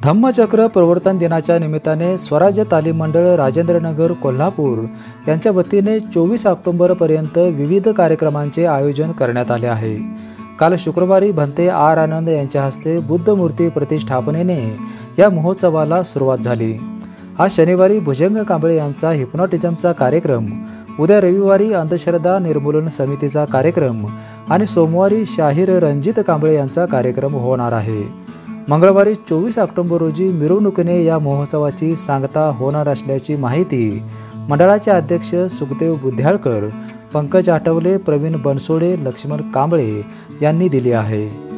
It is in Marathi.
धम्मचक्र प्रवर्तन दिनाच्या निमित्ताने स्वराज्य तालीम मंडळ राजेंद्रनगर कोल्हापूर यांच्या वतीने 24 ऑक्टोबरपर्यंत विविध कार्यक्रमांचे आयोजन करण्यात आले आहे। काल शुक्रवारी भंते आर आनंद यांच्या हस्ते बुद्ध मूर्ती प्रतिष्ठापनेने या महोत्सवाला सुरुवात झाली। आज शनिवारी भुजंग कांबळे यांचा हिप्नोटिझमचा कार्यक्रम, उद्या रविवारी अंधश्रद्धा निर्मूलन समितीचा कार्यक्रम आणि सोमवारी शाहीर रणजित कांबळे यांचा कार्यक्रम होणार आहे। मंगळवारी 24 ऑक्टोबर रोजी मिरवणुकीने या महोत्सवाची सांगता होणार असल्याची माहिती मंडळाचे अध्यक्ष सुखदेव बुद्ध्याळकर, पंकज आठवले, प्रवीण बनसोडे, लक्ष्मण कांबळे यांनी दिली आहे।